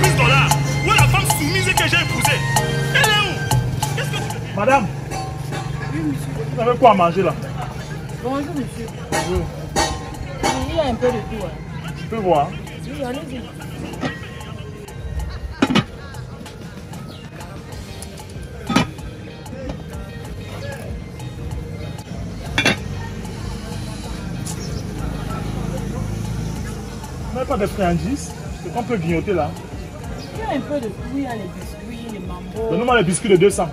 $10. Où est la femme soumise que j'ai épousée? Elle est où? Qu'est-ce que tu veux dire? Madame. Oui, monsieur. Vous avez quoi à manger là? Bonjour, monsieur. Bonjour. Il y a un peu de tout. Hein. Je peux voir. Oui, allez-y. Vous n'avez pas de friandises? C'est qu'on peut grignoter là. Il y a un peu de tout. Il y a les biscuits, les mambos. Donnez-moi les biscuits de 200.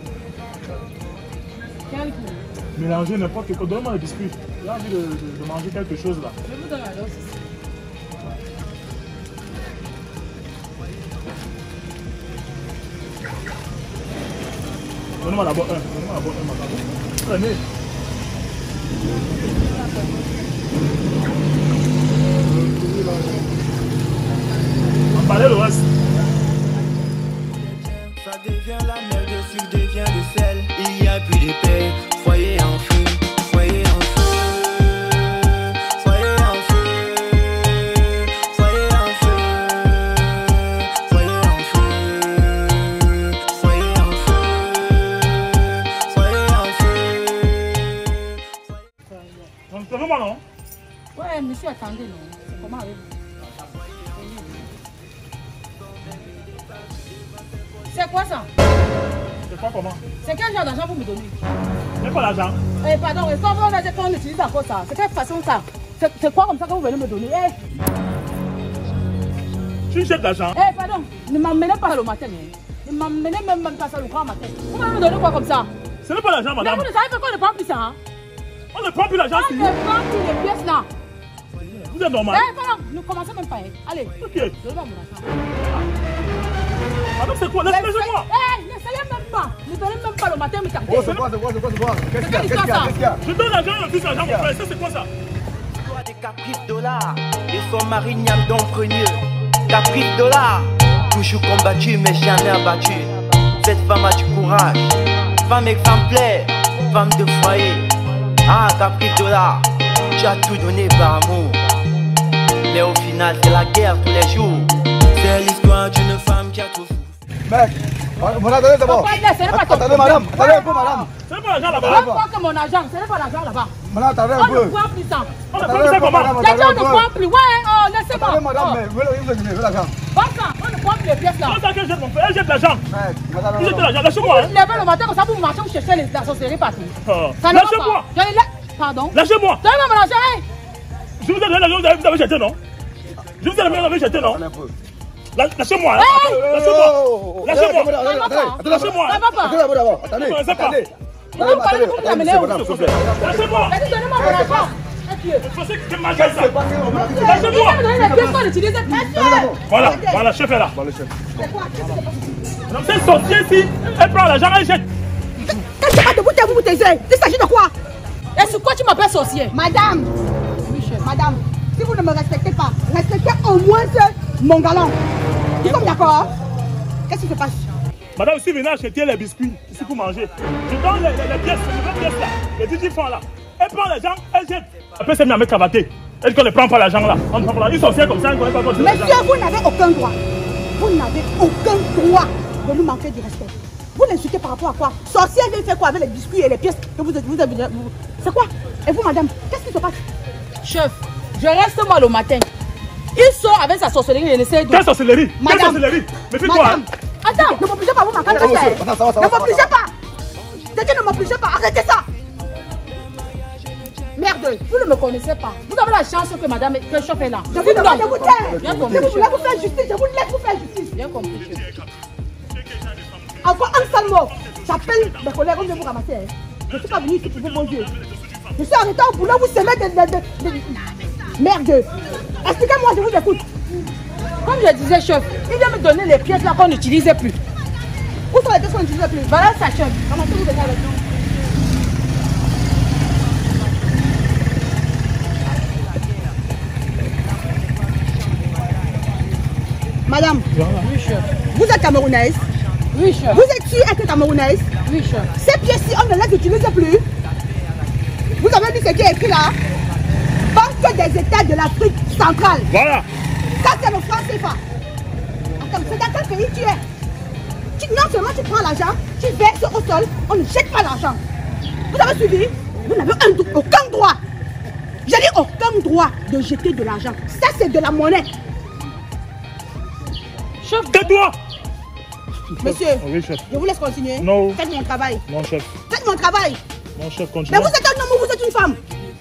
Quel goût? Mélangez n'importe quoi. Donnez-moi les biscuits. J'ai envie de manger quelque chose là. Je vous donne la dose ici. Donnez-moi d'abord un. Donnez-moi d'abord un, madame. Prenez. Emballez le reste. Ça devient la mer, le sucre devient le sel. Il n'y a plus de paix, foyer en feu, foyer en feu. Foyer en feu, foyer en feu. Foyer en feu, foyer en feu. Foyer en feu. Donc, c'est vraiment non? Ouais, monsieur, attendez, non. C'est comment avec vous? C'est quoi ça? C'est quoi comment? C'est quel genre d'argent vous me donnez? C'est pas l'argent? Eh, pardon, et quand on a dit qu'on utilise encore ça, c'est quelle façon ça? C'est quoi comme ça que vous venez me donner? Eh, Tu me jettes l'argent? eh, pardon, ne m'emmenez pas le matin. Ne m'emmenez même pas ça le grand matin. Vous m'avez donné quoi comme ça? Ce n'est pas l'argent, Mais madame. vous ne savez pas qu'on ne prend plus ça, hein? On ne prend plus l'argent On ici. ne prend plus les pièces là. Vous êtes normal. Eh, pardon, ne commencez même pas. Hein. Allez, Ok. donnez-moi mon argent. Madame, c'est quoi? Laissez-moi. Eh, n'essayez même pas. Ne donnez même pas le matin, me tardez. Oh, c'est quoi? Qu'est-ce qu'il y a? Qu'est-ce qu'il y a? Qu'est-ce qu'il y a? Je donne l'argent et on fiche l'argent, mon frère. Ça, c'est quoi ça? Toi des caprices dollars et son mari Niam d'Emprenieux. Caprices dollars, toujours combattu mais jamais abattu. Cette femme a du courage, femme exemplaire, femme de foyer. Ah, caprices dollars, tu as tout donné par amour. Mais au final, c'est la guerre tous les jours. C'est l'histoire d'une femme qui a tout fou. Mec, mon attendez d'abord. Attendez, madame. Attendez un peu, madame. Ce n'est pas l'argent là-bas. On prend que mon argent, ce n'est pas l'argent là-bas. Madame, attendez un On ne peu. prend plus ça. On ne prend plus ça comment? Les gens ne prend plus. Ouais, oh, laissez-moi. Attendez, madame, Oh. mais vous avez l'argent. Bon sang, on ne prend plus les pièces là. Comment ça qu'elle jette mon frère? Elle jette l'argent. Mec, madame. Vous jetez l'argent. Lâchez-moi. Vous levez le matin comme ça, vous marchez, vous cherchez la sorcellerie partout. Oh. Ça ne va Lâchez-moi. pas. Pardon. Lâchez-moi. Donnez-moi mon argent, hein. Je vous ai donné l'argent, vous avez jeté, non? Je vous ai donné l'argent, vous avez jeté, non? Attendez un peu. Lâchez-moi. Hey. Lâchez-moi. Lâchez-moi. Ça Lâchez-moi. va pas. Attendez d'abord. Attendez. Je ne sais pas. Attendez. Vous me parlez, vous me l'amenez où? Lâchez-moi. Vas-y, donnez-moi mon argent. Monsieur. Vous pensez que ma gueule, Qu'est-ce qui ça? s'est passé? Il vient me donner les pièces qu'on utilise. Monsieur. Voilà, chef est là. Bon, le chef. C'est quoi? Qu'est-ce qui s'est passé? Donc cette sorcière-ci, elle prend l'argent, elle jette. Qu'est-ce que c'est de vous taisez? Il s'agit de quoi? Et sur quoi tu m'appelles sorcier? Madame, madame, si vous ne me respectez pas, respectez au moins mon galant. Nous sommes d'accord? Qu'est-ce qui se passe? Madame, si vous venez acheter les biscuits ici pour manger, je donne les pièces, les nouvelles pièces là, les 18 francs là. Elle prend l'argent, elle jette. Après, c'est mis à me cravater. Elle dit qu'on ne prend pas l'argent là. On ne prend pas l'argent. Une sorcière comme ça, elle ne connaît pas votre argent. Monsieur, vous n'avez aucun droit. Vous n'avez aucun droit de nous manquer du respect. Vous l'insultez par rapport à quoi? Sorcière, elle fait quoi avec les biscuits et les pièces que vous avez? C'est quoi? Et vous, madame, qu'est-ce qui se passe? Chef, je reste moi le matin. Il sort avec sa sorcellerie et essaie de... Quelle sorcellerie? Quelle Madame. sorcellerie? Mais fais-toi. Madame, attends, ne m'obligez pas, vous m'entendez? Ça va, Ne m'obligez pas. C'est que ne m'obligez pas, arrêtez ça. Merde. Vous ne me connaissez pas. Vous avez la chance que madame, que le chef est là. Je vous demande de vous taire. Bien Je compris, vous chef. laisse vous faire justice, je vous laisse vous faire justice. Bien compris, chef. Encore un seul mot. J'appelle mes collègues, on vient vous ramasser. Hein. Je ne suis pas venu ici pour vous manger. Je suis arrêté au boulot, vous semez des... Merde. Expliquez-moi, je vous écoute. Comme je disais, chef, il vient me donner les pièces là qu'on n'utilisait plus. Où sont les pièces qu'on n'utilise plus? Voilà ça, chef. Comment vous venez avec nous? Madame, Oui, chef. vous êtes camerounaise. Oui, chef. Vous êtes sûre d'être camerounaise? Oui, chef. Ces pièces-ci, on ne les utilise plus. Vous avez vu ce qui est écrit là? Banque des États de l'Afrique centrale. Voilà. Ça, c'est le franc CFA. madame, c'est dans quel pays tu es? Non seulement tu prends l'argent, tu verses au sol, on ne jette pas l'argent. Vous avez suivi? Vous n'avez aucun droit. J'ai dit aucun droit de jeter de l'argent. Ça, c'est de la monnaie. Chef, tais-toi! Monsieur, oui, chef. Je vous laisse continuer. Non. Faites mon travail. Non, chef. Faites mon travail. Non, chef, continue. Mais vous êtes un homme ou vous êtes une femme?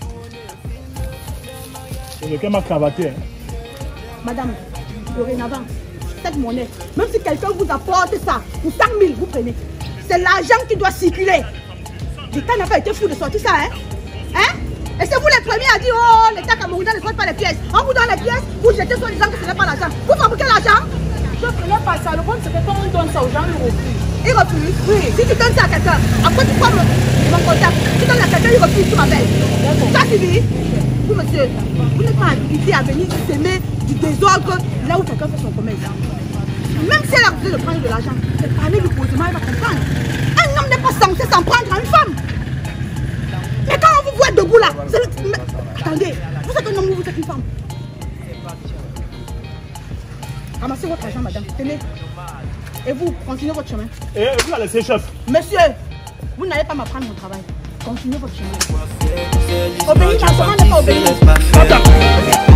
C'est lequel m'a cravaté. Hein. Madame, dorénavant, cette monnaie, même si quelqu'un vous apporte ça, pour 100 000, vous prenez. C'est l'argent qui doit circuler. L'État n'a pas été fou de sortir ça, hein? Hein? Et c'est vous les premiers à dire, oh, l'État camerounais ne traite pas les pièces. On vous donne les pièces, vous jetez sur les gens que ce n'est pas l'argent. Vous fabriquez l'argent? je ne pas ça. Le problème, c'est que quand on donne ça aux gens, ils refusent. Ils refusent? Oui. Si tu donnes ça à quelqu'un, après tu prends mon contact. Tu donnes à quelqu'un, il refuse, tu m'appelles. Ça suffit? Vous, monsieur, vous n'êtes pas invité à venir semer du désordre là où quelqu'un fait son commerce. Même si elle a besoin de prendre de l'argent, c'est parler lui posément, elle va comprendre. Un homme n'est pas censé s'en prendre à une femme. Mais quand on vous voit debout là, c'est le... Mais... Attendez, vous êtes un homme ou vous êtes une femme? Ramassez votre argent, madame. Tenez. Et vous, continuez votre chemin. Et vous la laissez, chef. Monsieur, vous n'allez pas m'apprendre mon travail. Continuez votre chemin. Obéir, n'est pas obéir. Attends.